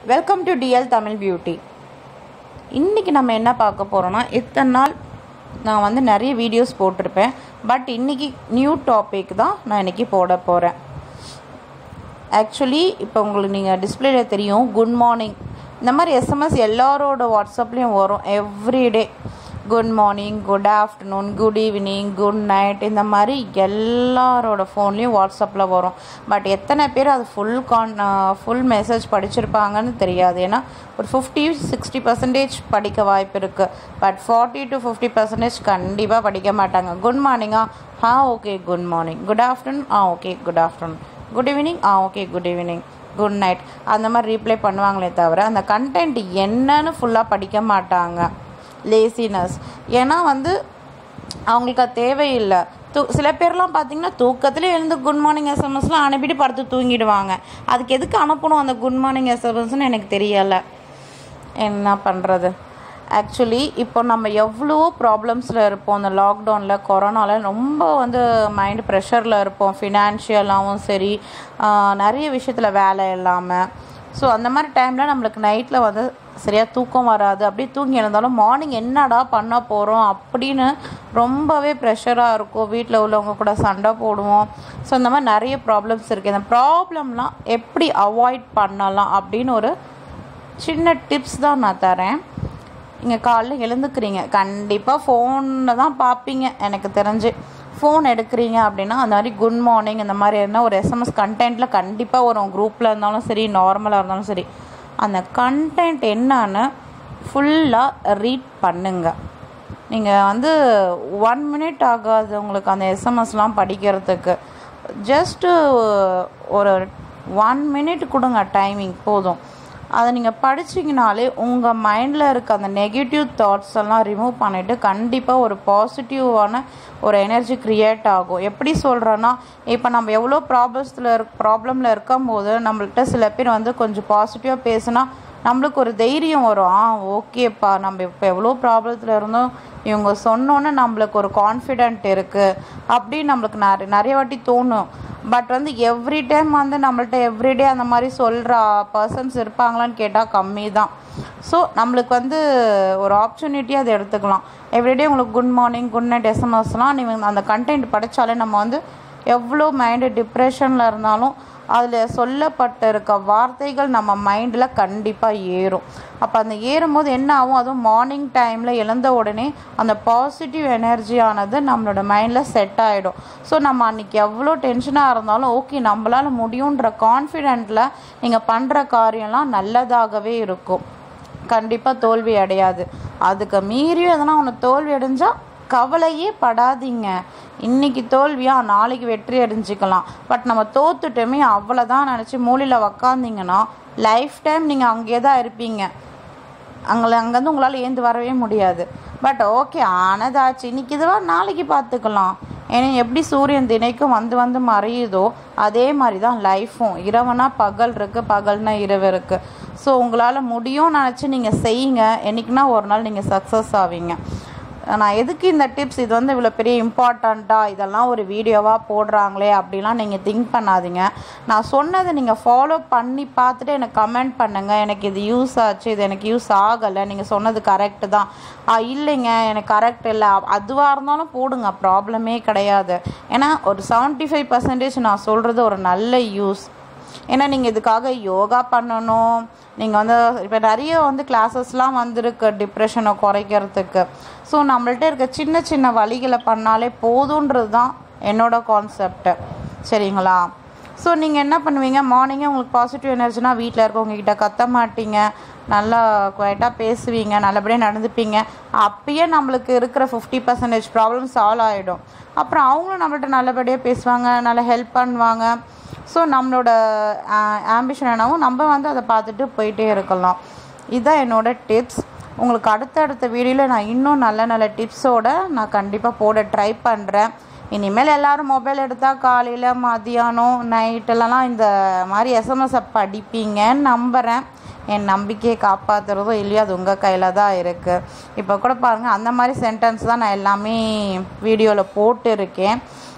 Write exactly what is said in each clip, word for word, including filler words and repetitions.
Welcome to TL Tamil beauty. இன்றைக்கி நம்ம என்ன பார்க்க போகிறோன்னா, இத்தனை நாள் நான் வந்து நிறைய வீடியோஸ் போட்டிருப்பேன். பட் இன்றைக்கி நியூ டாபிக் தான் நான் இன்றைக்கி போட போகிறேன். ஆக்சுவலி இப்போ உங்களுக்கு நீங்கள் டிஸ்பிளேல தெரியும், குட் மார்னிங் இந்த மாதிரி எஸ்எம்எஸ் எல்லாரோட வாட்ஸ்அப்லேயும் வரும் everyday. Good morning, good afternoon, good evening, good night, இந்த மாதிரி எல்லாரோட ஃபோன்லேயும் வாட்ஸ்அப்பில் வரும். பட் எத்தனை பேர் அது ஃபுல் கான் ஃபுல் மெசேஜ் படிச்சிருப்பாங்கன்னு தெரியாது. ஏன்னா ஒரு ஃபிஃப்டி சிக்ஸ்டி பர்சன்டேஜ் படிக்க வாய்ப்பு இருக்குது. But forty to fifty percentage கண்டிப்பாக படிக்க மாட்டாங்க. குட் மார்னிங்கா, ah okay good morning. Good afternoon, ah okay good afternoon. Good evening, ah okay good evening. Good night, அந்த மாதிரி ரீப்ளை பண்ணுவாங்களே தவிர அந்த கண்டென்ட் என்னன்னு ஃபுல்லாக படிக்க மாட்டாங்க. லேசினஸ். ஏன்னா வந்து அவங்களுக்கு அது தேவையில்லை. தூ சில பேர்லாம் பார்த்திங்கன்னா தூக்கத்துலேயே எழுந்து குட் மார்னிங் எஸ்எம்எஸ்லாம் அனுப்பிட்டு படுத்து தூங்கிடுவாங்க. அதுக்கு எதுக்கு அனுப்பணும் அந்த குட் மார்னிங் எஸ்எம்எஸ்ன்னு எனக்கு தெரியலை. என்ன பண்ணுறது? ஆக்சுவலி இப்போ நம்ம எவ்வளோ ப்ராப்ளம்ஸில் இருப்போம். அந்த லாக்டவுனில், கொரோனாவில் ரொம்ப வந்து மைண்ட் ப்ரெஷரில் இருப்போம். ஃபினான்ஷியலாகவும் சரி, நிறைய விஷயத்தில் வேலை இல்லாமல். ஸோ அந்த மாதிரி டைமில் நம்மளுக்கு நைட்டில் வந்து சரியாக தூக்கம் வராது. அப்படியே தூங்கி எழுந்தாலும் மார்னிங் என்னடா பண்ண போகிறோம் அப்படின்னு ரொம்பவே ப்ரெஷராக இருக்கும். வீட்டில் உள்ளவங்க கூட சண்டை போடுவோம். ஸோ இந்த மாதிரி நிறைய ப்ராப்ளம்ஸ் இருக்குது. இந்த ப்ராப்ளம்லாம் எப்படி அவாய்ட் பண்ணலாம் அப்படின்னு ஒரு சின்ன டிப்ஸ் தான் நான் தரேன். நீங்கள் காலைல எழுந்துக்கிறீங்க, கண்டிப்பாக ஃபோனில் தான் பார்ப்பீங்க. எனக்கு தெரிஞ்சு ஃபோன் எடுக்கிறீங்க அப்படின்னா அந்த மாதிரி குட் மார்னிங் இந்த மாதிரி என்ன ஒரு எஸ்எம்எஸ் கண்டென்ட்டில் கண்டிப்பாக வரும். குரூப்பில் இருந்தாலும் சரி, நார்மலாக இருந்தாலும் சரி, அந்த கண்டென்ட் என்னன்னு ஃபுல்லாக ரீட் பண்ணுங்க. நீங்கள் வந்து ஒன் மினிட் ஆகாது உங்களுக்கு அந்த எஸ்எம்எஸ்லாம் படிக்கிறதுக்கு. ஜஸ்ட்டு ஒரு ஒன் மினிட் கொடுங்க, டைமிங் போதும். அதை நீங்கள் படிச்சிங்கனாலே உங்கள் மைண்டில் இருக்க அந்த நெகட்டிவ் தாட்ஸ் எல்லாம் ரிமூவ் பண்ணிவிட்டு கண்டிப்பாக ஒரு பாசிட்டிவான ஒரு எனர்ஜி க்ரியேட் ஆகும். எப்படி சொல்கிறேன்னா, இப்போ நம்ம எவ்வளோ ப்ராப்ளம்ஸில் இருக் ப்ராப்ளமில் இருக்கும்போது நம்மள்கிட்ட சில பேர் வந்து கொஞ்சம் பாசிட்டிவாக பேசுனா நம்மளுக்கு ஒரு தைரியம் வரும். ஆ ஓகேப்பா, நம்ம இப்போ எவ்வளோ ப்ராப்ளத்தில் இருந்தோம், இவங்க சொன்னோன்னே நம்மளுக்கு ஒரு கான்ஃபிடென்ட் இருக்குது அப்படின்னு நம்மளுக்கு நிறைய நிறைய வாட்டி தோணும். பட் வந்து எவ்ரி டைம் வந்து நம்மள்ட்ட எவ்ரிடே அந்த மாதிரி சொல்கிற பர்சன்ஸ் இருப்பாங்களான்னு கேட்டால் கம்மி தான். ஸோ நம்மளுக்கு வந்து ஒரு ஆப்பர்ச்சுனிட்டியாக அதை எடுத்துக்கலாம். எவ்ரிடே உங்களுக்கு குட் மார்னிங், குட் நைட் எஸ்எம்எஸ்லாம் நீங்கள் அந்த கண்டென்ட் படித்தாலே நம்ம வந்து எவ்வளோ மைண்டு டிப்ரெஷனில் இருந்தாலும் அதில் சொல்லப்பட்டிருக்க வார்த்தைகள் நம்ம மைண்டில் கண்டிப்பாக ஏறும். அப்போ அந்த ஏறும்போது என்ன ஆகும், அதுவும் மார்னிங் டைமில் எழுந்த உடனே அந்த பாசிட்டிவ் எனர்ஜியானது நம்மளோட மைண்டில் செட் ஆகிடும். ஸோ நம்ம அன்றைக்கி எவ்வளோ டென்ஷனாக இருந்தாலும் ஓகே நம்மளால் முடியுன்ற கான்ஃபிடென்ட்டில் நீங்கள் பண்ணுற காரியம்லாம் நல்லதாகவே இருக்கும். கண்டிப்பாக தோல்வி அடையாது. அதுக்கு மீறியும் எதனா ஒன்று தோல்வி அடைஞ்சால் கவலையே படாதீங்க. இன்றைக்கி தோல்வியா, நாளைக்கு வெற்றி அடைஞ்சிக்கலாம். பட் நம்ம தோத்துட்டோமே அவ்வளோதான் நினச்சி மூலையில் உக்காந்திங்கன்னா லைஃப் டைம் நீங்கள் அங்கேயே தான் இருப்பீங்க. அங்கே அங்கேருந்து உங்களால் ஏந்து வரவே முடியாது. பட் ஓகே ஆனதாச்சு, இன்றைக்கி இதுவாக நாளைக்கு பார்த்துக்கலாம். ஏன்னா எப்படி சூரியன் தினைக்கும் வந்து வந்து மறையுதோ அதே மாதிரி தான் லைஃப்பும். இரவுனா பகல் இருக்குது, பகல்னா இரவு இருக்குது. ஸோ உங்களால் முடியும் நினச்சி நீங்கள் செய்யுங்க. என்றைக்குன்னா ஒரு நாள் நீங்கள் சக்ஸஸ் ஆவீங்க. நான் எதுக்கு இந்த டிப்ஸ், இது வந்து இவ்வளோ பெரிய இம்பார்ட்டண்ட்டாக இதெல்லாம் ஒரு வீடியோவாக போடுறாங்களே அப்படிலாம் நீங்கள் திங்க் பண்ணாதீங்க. நான் சொன்னதை நீங்கள் ஃபாலோ பண்ணி பார்த்துட்டு எனக்கு கமெண்ட் பண்ணுங்கள். எனக்கு இது யூஸ் ஆச்சு, இது எனக்கு யூஸ் ஆகலை, நீங்கள் சொன்னது கரெக்டு தான், இல்லைங்க எனக்கு கரெக்ட் இல்லை, அதுவாக இருந்தாலும் போடுங்க, ப்ராப்ளமே கிடையாது. ஏன்னா ஒரு செவன்ட்டி ஃபைவ் பர்சன்டேஜ் நான் சொல்கிறது ஒரு நல்ல யூஸ். ஏன்னா நீங்கள் இதுக்காக யோகா பண்ணணும். நீங்கள் வந்து இப்போ நிறைய வந்து கிளாஸஸ்லாம் வந்திருக்கு டிப்ரெஷனை குறைக்கிறதுக்கு. ஸோ நம்மள்ட்ட இருக்க சின்ன சின்ன வழிகளை பண்ணாலே போதுன்றது தான் என்னோடய கான்செப்டு. சரிங்களா? ஸோ நீங்கள் என்ன பண்ணுவீங்க, மார்னிங்கே உங்களுக்கு பாசிட்டிவ் எனர்ஜினா வீட்டில் இருக்கவங்ககிட்ட கத்த மாட்டீங்க, நல்லா குவைட்டாக பேசுவீங்க, நல்லபடியாக நடந்துப்பீங்க. அப்பயே நம்மளுக்கு இருக்கிற ஃபிஃப்டி பர்சன்டேஜ் ப்ராப்ளம் சால்வ் ஆகிடும். அப்புறம் அவங்களும் நம்மள்ட்ட நல்லபடியாக பேசுவாங்க, நல்லா ஹெல்ப் பண்ணுவாங்க. ஸோ நம்மளோட ஆம்பிஷன் என்னவும் நம்ம வந்து அதை பார்த்துட்டு போயிட்டே இருக்கலாம். இதுதான் என்னோடய டிப்ஸ். உங்களுக்கு அடுத்தடுத்த வீடியோவில் நான் இன்னும் நல்ல நல்ல டிப்ஸோடு நான் கண்டிப்பாக போட ட்ரை பண்ணுறேன். இனிமேல் எல்லோரும் மொபைல் எடுத்தால் காலையில், மதியானம், நைட்டெல்லாம் இந்த மாதிரி எஸ்எம்எஸை படிப்பீங்கன்னு நம்புகிறேன். என் நம்பிக்கையை காப்பாற்றுறதோ இல்லையோ அது உங்கள் கையில் தான் இருக்குது. இப்போ கூட பாருங்கள், அந்த மாதிரி சென்டென்ஸ் தான் நான் எல்லாமே வீடியோவில் போட்டு இருக்கேன்.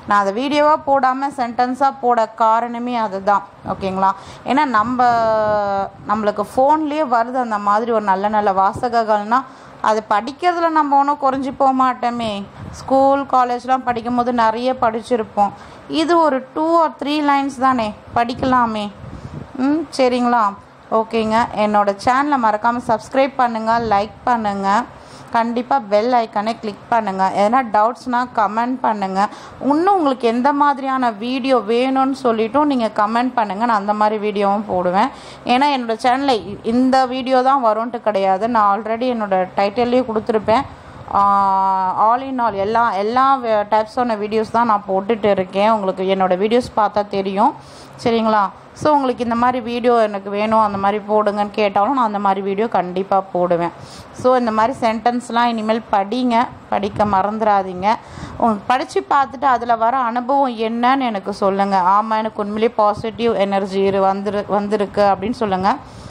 நான் அதை வீடியோவாக போடாமல் சென்டென்ஸாக போட காரணமே அதுதான். ஓகேங்களா? ஏன்னா நம்ம நம்மளுக்கு ஃபோன்லேயே வருது அந்த மாதிரி ஒரு நல்ல நல்ல வாசகங்கள்னால் அது படிக்கிறதுல நம்ம ஒன்றும் குறைஞ்சி போக மாட்டோமே. ஸ்கூல் காலேஜ்லாம் படிக்கும் போது நிறைய படிச்சிருப்போம். இது ஒரு டூ ஆர் த்ரீ லைன்ஸ் தானே, படிக்கலாமே. ம் சரிங்களா? ஓகேங்க. என்னோடய சேனலை மறக்காமல் சப்ஸ்கிரைப் பண்ணுங்கள், லைக் பண்ணுங்கள், கண்டிப்பாக பெல் ஐக்கானே கிளிக் பண்ணுங்கள். எதனா டவுட்ஸ்னால் கமெண்ட் பண்ணுங்கள். இன்னும் உங்களுக்கு எந்த மாதிரியான வீடியோ வேணும்னு சொல்லிட்டும் நீங்கள் கமெண்ட் பண்ணுங்கள். நான் அந்த மாதிரி வீடியோவும் போடுவேன். ஏன்னா என்னோடய சேனலில் இந்த வீடியோ தான் வரும்ன்ட்டு கிடையாது. நான் ஆல்ரெடி என்னோடய டைட்டில்லையும் கொடுத்துருப்பேன். ஆல் இன் ஆல் எல்லா எல்லா டைப்ஸான வீடியோஸ் தான் நான் போட்டுட்டு இருக்கேன். உங்களுக்கு என்னோடய வீடியோஸ் பார்த்தா தெரியும். சரிங்களா? ஸோ உங்களுக்கு இந்த மாதிரி வீடியோ எனக்கு வேணும், அந்த மாதிரி போடுங்கன்னு கேட்டாலும் நான் அந்த மாதிரி வீடியோ கண்டிப்பாக போடுவேன். ஸோ இந்த மாதிரி சென்டென்ஸ்லாம் இனிமேல் படிங்க, படிக்க மறந்துடாதீங்க. உங்களுக்கு படித்து பார்த்துட்டு அதில் வர அனுபவம் என்னன்னு எனக்கு சொல்லுங்கள். ஆமாம், எனக்கு உண்மையிலேயே பாசிட்டிவ் எனர்ஜி வந்துரு வந்திருக்கு அப்படின்னு சொல்லுங்கள்.